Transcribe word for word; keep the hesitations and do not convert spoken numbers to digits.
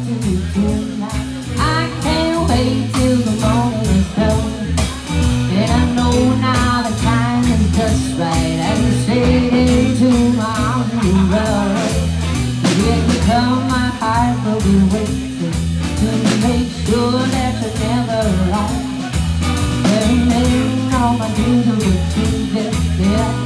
to you tonight. I can't wait till the morning is done. And I know now the time is just right. As you straight into my arms you run. When you come, my heart will be waiting to make sure that you're never alone. Every minute all my dreams will be true. Yeah.